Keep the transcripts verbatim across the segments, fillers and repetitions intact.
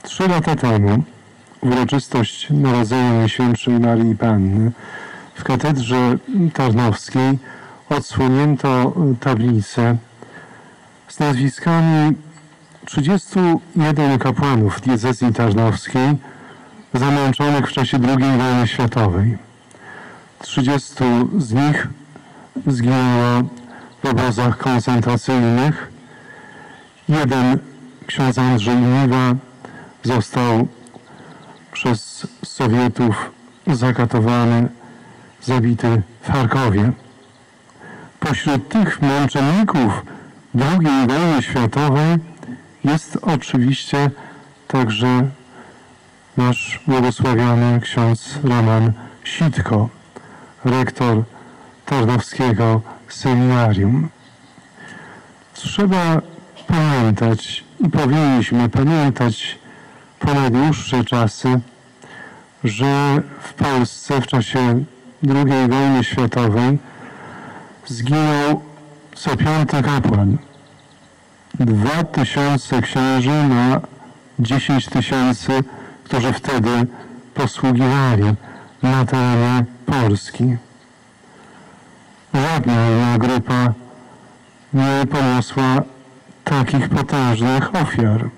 Trzy lata temu uroczystość Narodzenia Najświętszej Maryi Panny w katedrze tarnowskiej odsłonięto tablicę z nazwiskami trzydziestu jeden kapłanów diecezji tarnowskiej zamęczonych w czasie drugiej wojny światowej. trzydziestu z nich zginęło w obozach koncentracyjnych. Jeden, ksiądz Andrzej Niwa, został przez Sowietów zakatowany, zabity w Charkowie. Pośród tych męczenników drugiej wojny światowej jest oczywiście także nasz błogosławiony ksiądz Roman Sitko, rektor Tarnowskiego Seminarium. Trzeba pamiętać i powinniśmy pamiętać ponad dłuższe czasy, że w Polsce w czasie drugiej wojny światowej zginął co piąty kapłan. Dwa tysiące księży na dziesięć tysięcy, którzy wtedy posługiwali na terenie Polski. Żadna inna grupa nie poniosła takich potężnych ofiar.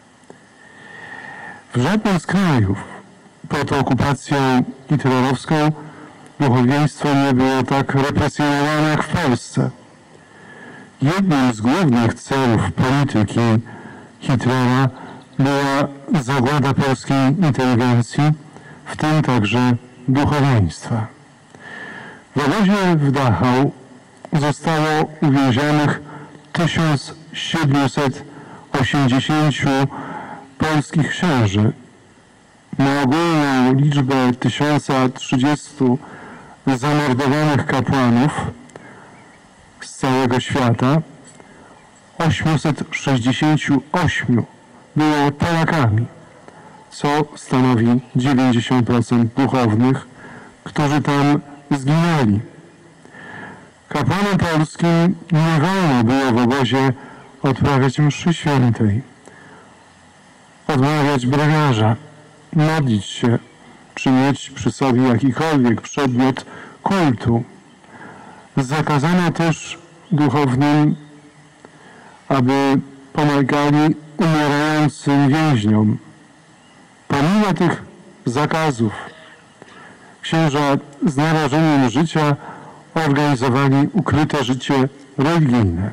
W żadnym z krajów pod okupacją hitlerowską duchowieństwo nie było tak represjonowane jak w Polsce. Jednym z głównych celów polityki Hitlera była zagłada polskiej inteligencji, w tym także duchowieństwa. W obozie w Dachau zostało uwięzionych tysiąc siedemset osiemdziesięciu polskich księży. Na ogólną liczbę tysiąc trzydziestu zamordowanych kapłanów z całego świata osiemset sześćdziesiąt osiem było Polakami, co stanowi dziewięćdziesiąt procent duchownych, którzy tam zginęli. Kapłanom polskim nie wolno było w obozie odprawiać mszy świętej, odmawiać brewiarza, modlić się, czy mieć przy sobie jakikolwiek przedmiot kultu. Zakazano też duchownym, aby pomagali umierającym więźniom. Pomimo tych zakazów księża z narażeniem życia organizowali ukryte życie religijne.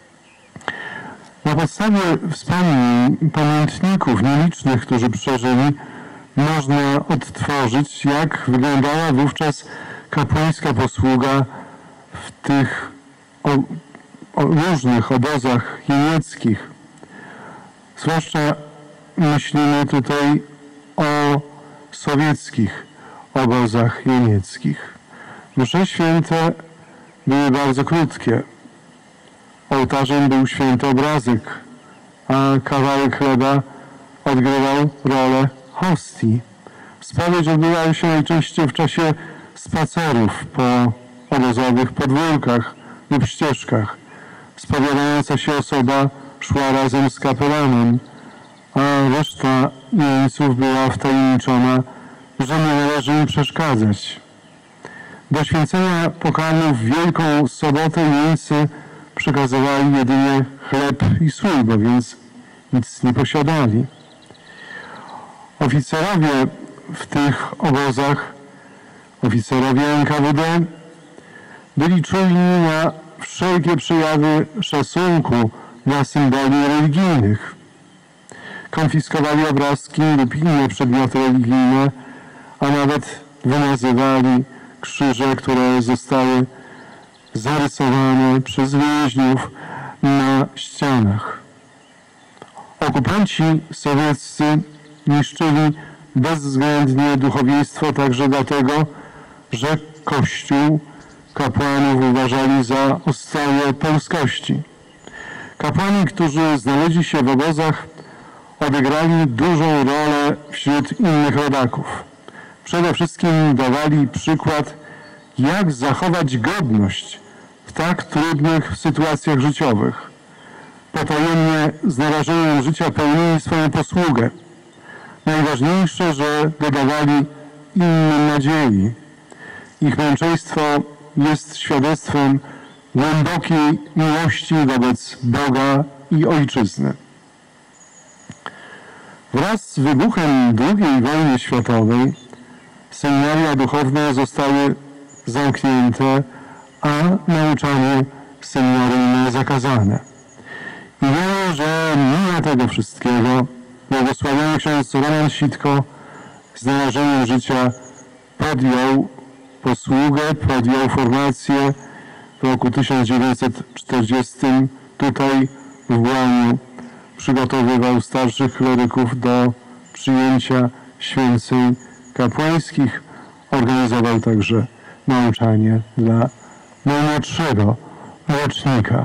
Na podstawie wspomnień pamiętników nielicznych, którzy przeżyli, można odtworzyć, jak wyglądała wówczas kapłańska posługa w tych o, o różnych obozach jenieckich. Zwłaszcza myślimy tutaj o sowieckich obozach jenieckich. Msze święte były bardzo krótkie. Ołtarzem był święty obrazek, a kawałek chleba odgrywał rolę hostii. Spowiedź odbywała się najczęściej w czasie spacerów po obozowych podwórkach lub ścieżkach. Spowiadająca się osoba szła razem z kapelanem, a reszta jeńców była wtajemniczona, że nie należy im przeszkadzać. Do święcenia pokarmów w Wielką Sobotę jeńcy przekazywali jedynie chleb i sól, bo więc nic nie posiadali. Oficerowie w tych obozach, oficerowie N K W D, byli czujni na wszelkie przejawy szacunku dla symboli religijnych. Konfiskowali obrazki lub inne przedmioty religijne, a nawet wymazywali krzyże, które zostały zarysowane przez więźniów na ścianach. Okupanci sowieccy niszczyli bezwzględnie duchowieństwo także dlatego, że Kościół kapłanów uważali za ostroje polskości. Kapłani, którzy znaleźli się w obozach, odegrali dużą rolę wśród innych rodaków. Przede wszystkim dawali przykład, jak zachować godność w tak trudnych sytuacjach życiowych. Potajemnie z narażeniem życia pełnili swoją posługę. Najważniejsze, że dodawali innym nadziei. Ich męczeństwo jest świadectwem głębokiej miłości wobec Boga i Ojczyzny. Wraz z wybuchem drugiej wojny światowej seminaria duchowne zostały zamknięte, a nauczanie seminaryjne zakazane. I wiemy, że mimo tego wszystkiego błogosławiony ksiądz Roman Sitko z narażeniem życia podjął posługę, podjął formację w roku tysiąc dziewięćset czterdziestym tutaj w Właniu. Przygotowywał starszych kleryków do przyjęcia święceń kapłańskich. Organizował także nauczanie dla najmłodszego rocznika.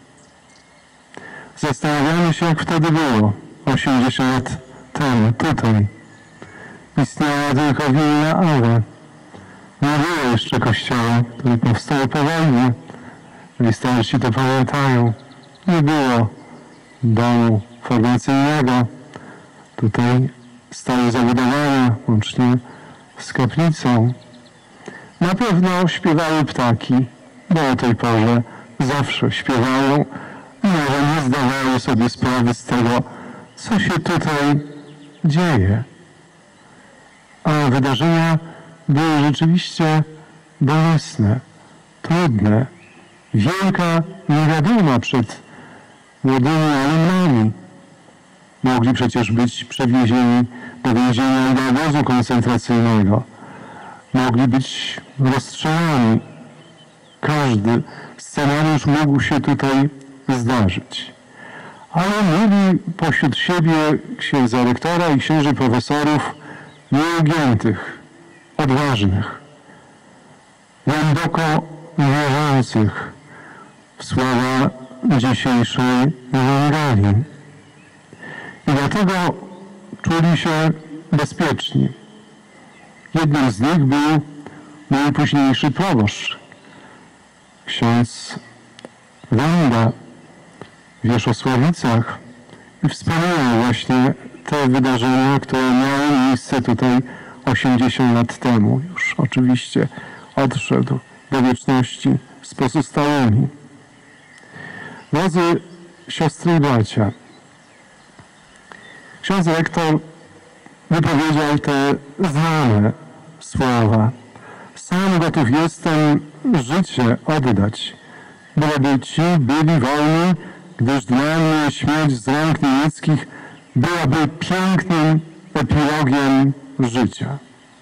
Zastanawiamy się, jak wtedy było, osiemdziesiąt lat temu, tutaj. Istniała tylko willa Awe. Nie było jeszcze kościoła, który powstał po wojnie. Jeżeli starsi to pamiętają. Nie było domu formacyjnego. Tutaj stały zabudowania, łącznie z kaplicą. Na pewno śpiewały ptaki, bo o tej porze zawsze śpiewają, i może nie zdawały sobie sprawy z tego, co się tutaj dzieje. A wydarzenia były rzeczywiście bolesne, trudne, wielka niewiadoma przed młodymi alumnami. Mogli przecież być przewiezieni do więzienia i do obozu koncentracyjnego. Mogli być rozstrzelani. Każdy scenariusz mógł się tutaj zdarzyć. Ale mieli pośród siebie księdza rektora i księży profesorów nieugiętych, odważnych, głęboko wierzących w słowa dzisiejszej Ewangelii. I dlatego czuli się bezpieczni. Jednym z nich był mój późniejszy proboszcz, ksiądz Wanda w Wierzchosławicach, i wspominał właśnie te wydarzenia, które miały miejsce tutaj osiemdziesiąt lat temu. Już oczywiście odszedł do wieczności z pozostałymi. Drodzy siostry i bracia, ksiądz rektor wypowiedział te znane słowa. Sam gotów jestem życie oddać, byleby ci byli wolni, gdyż dla mnie śmierć z rąk niemieckich byłaby pięknym epilogiem życia.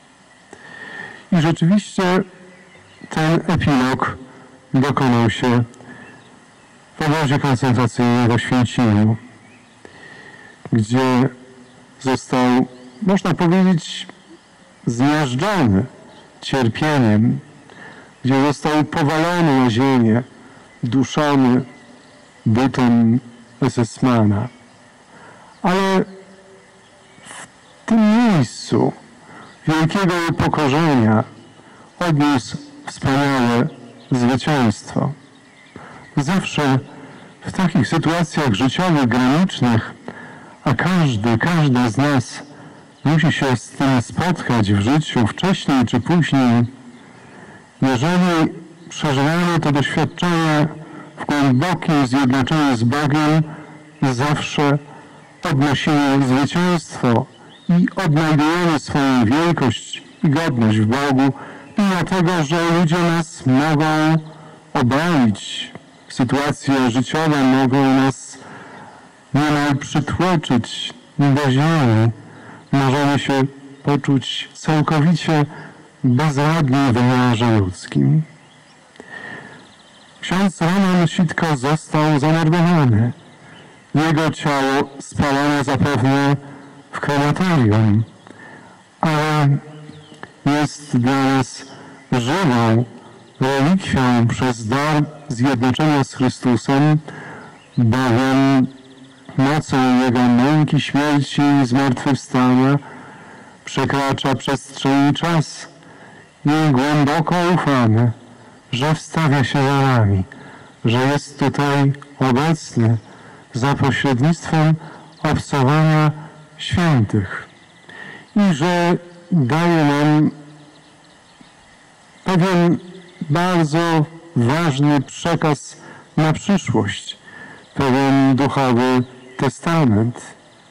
I rzeczywiście ten epilog dokonał się w obozie koncentracyjnym w Oświęcimiu, gdzie został, można powiedzieć, zmiażdżony cierpieniem, gdzie został powalony na ziemię, duszony butem esesmana. Ale w tym miejscu wielkiego upokorzenia odniósł wspaniałe zwycięstwo. Zawsze w takich sytuacjach życiowych, granicznych, a każdy, każda z nas musi się z tym spotkać w życiu wcześniej czy później. Jeżeli przeżywamy to doświadczenie w głębokim zjednoczeniu z Bogiem, zawsze odnosimy zwycięstwo i odnajdujemy swoją wielkość i godność w Bogu, mimo tego, że ludzie nas mogą obalić, sytuacje życiowe mogą nas niemal przytłoczyć do ziemi. Możemy się poczuć całkowicie bezradni w wymiarze ludzkim. Ksiądz Roman Sitko został zamordowany. Jego ciało spalone zapewne w krematorium, ale jest dla nas żywą relikwią przez dar zjednoczenia z Chrystusem, bowiem mocą Jego męki, śmierci i zmartwychwstania przekracza przestrzeń i czas i głęboko ufamy, że wstawia się za nami, że jest tutaj obecny za pośrednictwem obcowania świętych. i że daje nam pewien bardzo ważny przekaz na przyszłość, pewien duchowy testament.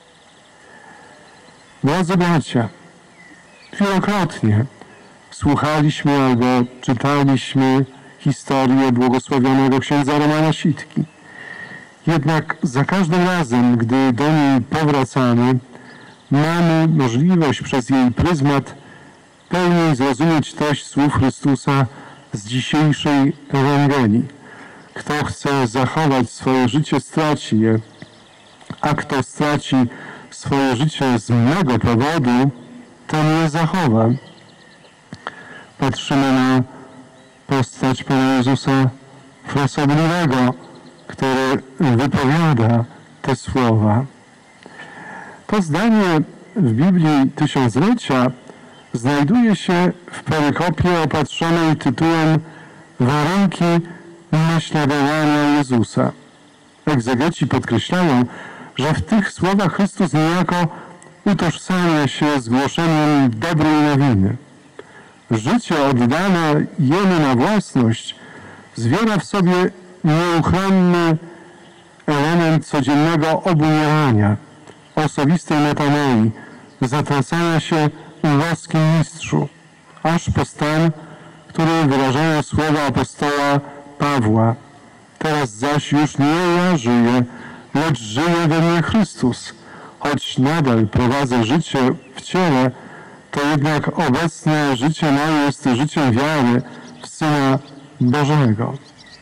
Drodzy bracia, wielokrotnie słuchaliśmy albo czytaliśmy historię błogosławionego księdza Romana Sitki. Jednak za każdym razem, gdy do niej powracamy, mamy możliwość przez jej pryzmat pełniej zrozumieć treść słów Chrystusa z dzisiejszej Ewangelii. Kto chce zachować swoje życie, straci je, a kto straci swoje życie z mego powodu, ten je zachowa. Patrzymy na postać Pana Jezusa frasobliwego, który wypowiada te słowa. To zdanie w Biblii Tysiąclecia znajduje się w perykopie opatrzonej tytułem Warunki naśladowania Jezusa. Egzegeci podkreślają, że w tych słowach Chrystus niejako utożsamia się z głoszeniem dobrej nowiny. Życie oddane Jemu na własność zwiera w sobie nieuchronny element codziennego obumierania, osobistej metanoi, zatracania się u łaskim mistrzu, aż po stan, który wyrażają słowa apostoła Pawła. Teraz zaś już nie ja żyję, lecz żyje we mnie Chrystus. Choć nadal prowadzę życie w ciele, to jednak obecne życie moje jest życiem wiary w Syna Bożego.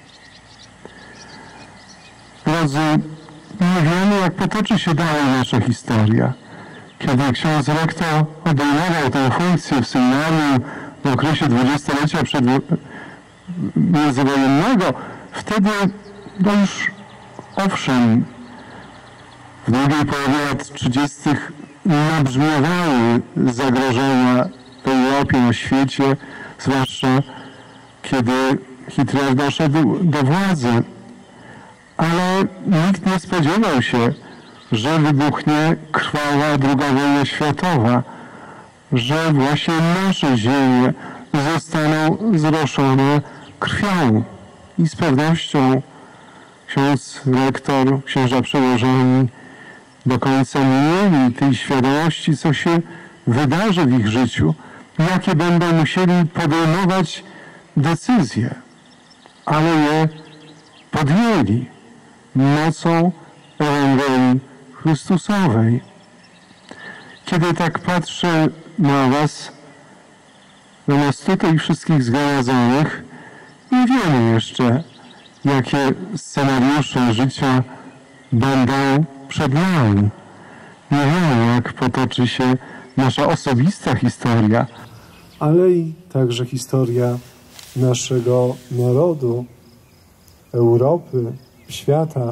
Drodzy, nie wiemy, jak potoczy się dalej nasza historia. Kiedy ksiądz rektor obejmował tę funkcję w seminarium w okresie dwudziestolecia przed międzywojennego, wtedy no już owszem, w drugiej połowie lat trzydziestych nabrzmiewały zagrożenia w Europie, na świecie, zwłaszcza kiedy Hitler doszedł do władzy. Ale nikt nie spodziewał się, że wybuchnie krwawa druga wojna światowa, że właśnie nasze ziemie zostaną zroszone krwią. I z pewnością ksiądz rektor, księża przełożeni do końca nie mieli tej świadomości, co się wydarzy w ich życiu, jakie będą musieli podejmować decyzje, ale je podjęli mocą Ewangelii Chrystusowej. Kiedy tak patrzę na was, na nas tutaj wszystkich zgromadzonych, nie wiemy jeszcze, jakie scenariusze życia będą przed nami. Nie wiemy, jak potoczy się nasza osobista historia, ale i także historia naszego narodu, Europy, świata.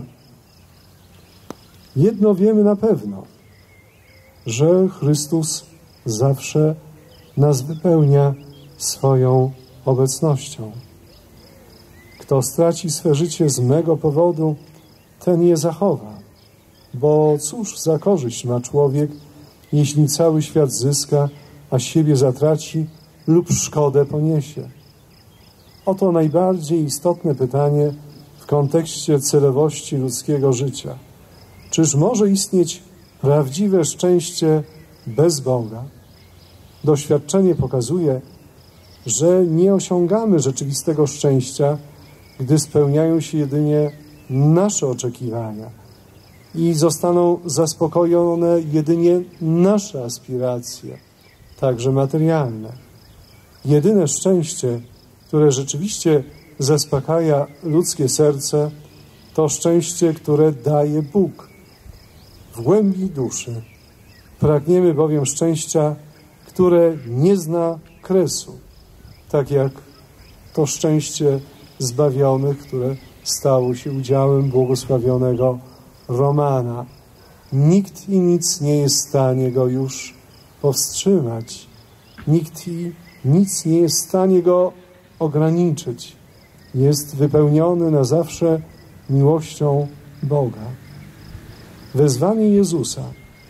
Jedno wiemy na pewno, że Chrystus zawsze nas wypełnia swoją obecnością. Kto straci swe życie z mego powodu, ten je zachowa. Bo cóż za korzyść ma człowiek, jeśli cały świat zyska, a siebie zatraci lub szkodę poniesie? Oto najbardziej istotne pytanie w kontekście celowości ludzkiego życia. Czyż może istnieć prawdziwe szczęście bez Boga? Doświadczenie pokazuje, że nie osiągamy rzeczywistego szczęścia, gdy spełniają się jedynie nasze oczekiwania i zostaną zaspokojone jedynie nasze aspiracje, także materialne. Jedyne szczęście, które rzeczywiście zaspokaja ludzkie serce, to szczęście, które daje Bóg w głębi duszy. Pragniemy bowiem szczęścia, które nie zna kresu, tak jak to szczęście zbawionych, które stało się udziałem błogosławionego Romana. Nikt i nic nie jest w stanie go już powstrzymać. Nikt i nic nie jest w stanie go ograniczyć. Jest wypełniony na zawsze miłością Boga. Wezwanie Jezusa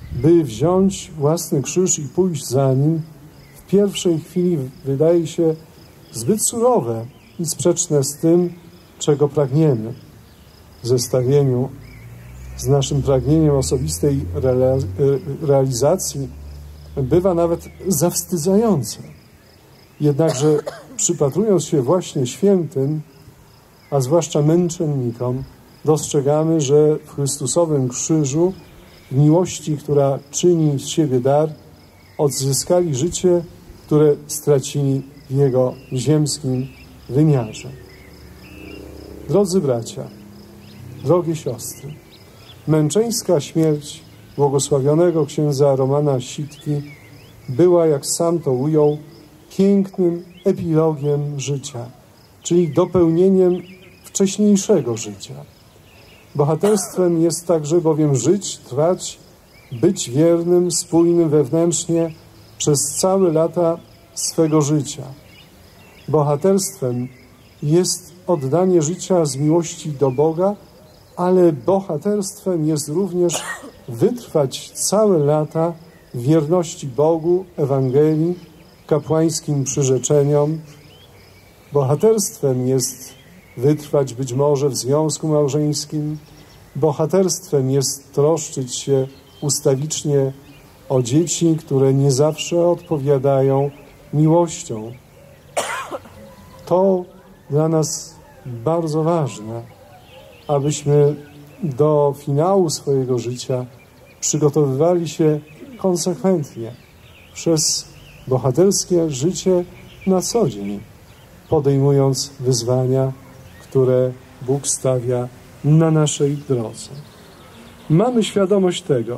by wziąć własny krzyż i pójść za Nim, w pierwszej chwili wydaje się zbyt surowe i sprzeczne z tym, czego pragniemy. W zestawieniu z naszym pragnieniem osobistej realizacji bywa nawet zawstydzające. Jednakże przypatrując się właśnie świętym, a zwłaszcza męczennikom, dostrzegamy, że w Chrystusowym krzyżu, w miłości, która czyni z siebie dar, odzyskali życie, które stracili w Jego ziemskim wymiarze. Drodzy bracia, drogie siostry, męczeńska śmierć błogosławionego księdza Romana Sitki była, jak sam to ujął, pięknym epilogiem życia, czyli dopełnieniem wcześniejszego życia. Bohaterstwem jest także bowiem żyć, trwać, być wiernym, spójnym wewnętrznie przez całe lata swego życia. Bohaterstwem jest oddanie życia z miłości do Boga, ale bohaterstwem jest również wytrwać całe lata w wierności Bogu, Ewangelii, kapłańskim przyrzeczeniom. Bohaterstwem jest wytrwać być może w związku małżeńskim. Bohaterstwem jest troszczyć się ustawicznie o dzieci, które nie zawsze odpowiadają miłością. To dla nas bardzo ważne, abyśmy do finału swojego życia przygotowywali się konsekwentnie przez bohaterskie życie na co dzień, podejmując wyzwania, które Bóg stawia na naszej drodze. Mamy świadomość tego,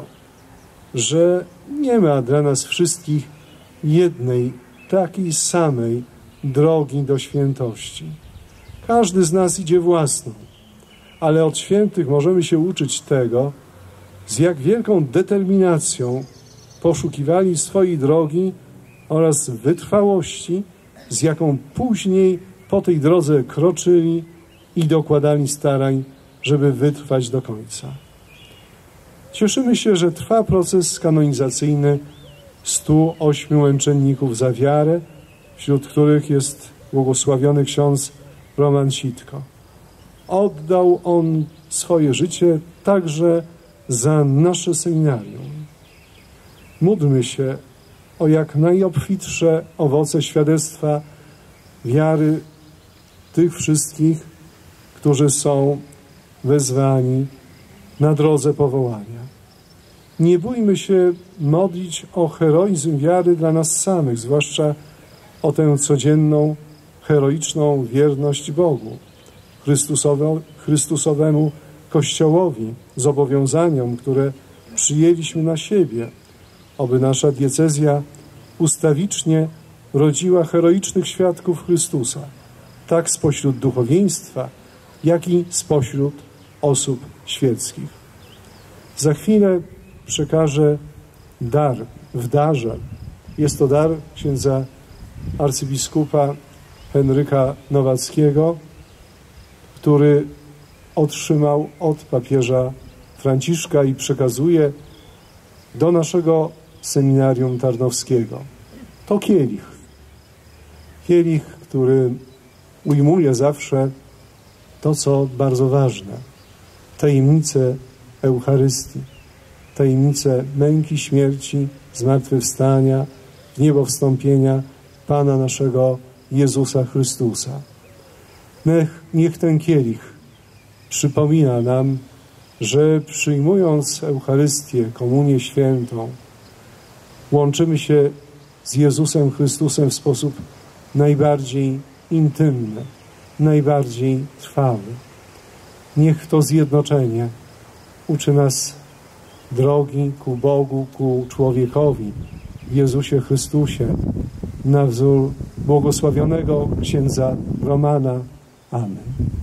że nie ma dla nas wszystkich jednej, takiej samej drogi do świętości. Każdy z nas idzie własną, ale od świętych możemy się uczyć tego, z jak wielką determinacją poszukiwali swojej drogi oraz wytrwałości, z jaką później po tej drodze kroczyli i dokładali starań, żeby wytrwać do końca. Cieszymy się, że trwa proces kanonizacyjny stu ośmiu męczenników za wiarę, wśród których jest błogosławiony ksiądz Roman Sitko. Oddał on swoje życie także za nasze seminarium. Módlmy się o jak najobfitsze owoce świadectwa wiary tych wszystkich, którzy są wezwani na drodze powołania. Nie bójmy się modlić o heroizm wiary dla nas samych, zwłaszcza o tę codzienną, heroiczną wierność Bogu, Chrystusowe, Chrystusowemu Kościołowi, zobowiązaniom, które przyjęliśmy na siebie, oby nasza diecezja ustawicznie rodziła heroicznych świadków Chrystusa, tak spośród duchowieństwa, jak i spośród osób świeckich. Za chwilę przekażę dar w darze. Jest to dar księdza arcybiskupa Henryka Nowackiego, który otrzymał od papieża Franciszka i przekazuje do naszego seminarium tarnowskiego. To kielich. Kielich, który ujmuje zawsze to, co bardzo ważne. Tajemnicę Eucharystii, tajemnicę męki, śmierci, zmartwychwstania, wniebowstąpienia Pana naszego Jezusa Chrystusa. Niech, niech ten kielich przypomina nam, że przyjmując Eucharystię, Komunię Świętą, łączymy się z Jezusem Chrystusem w sposób najbardziej intymny, najbardziej trwały. Niech to zjednoczenie uczy nas drogi ku Bogu, ku człowiekowi, w Jezusie Chrystusie, na wzór błogosławionego księdza Romana. Amen.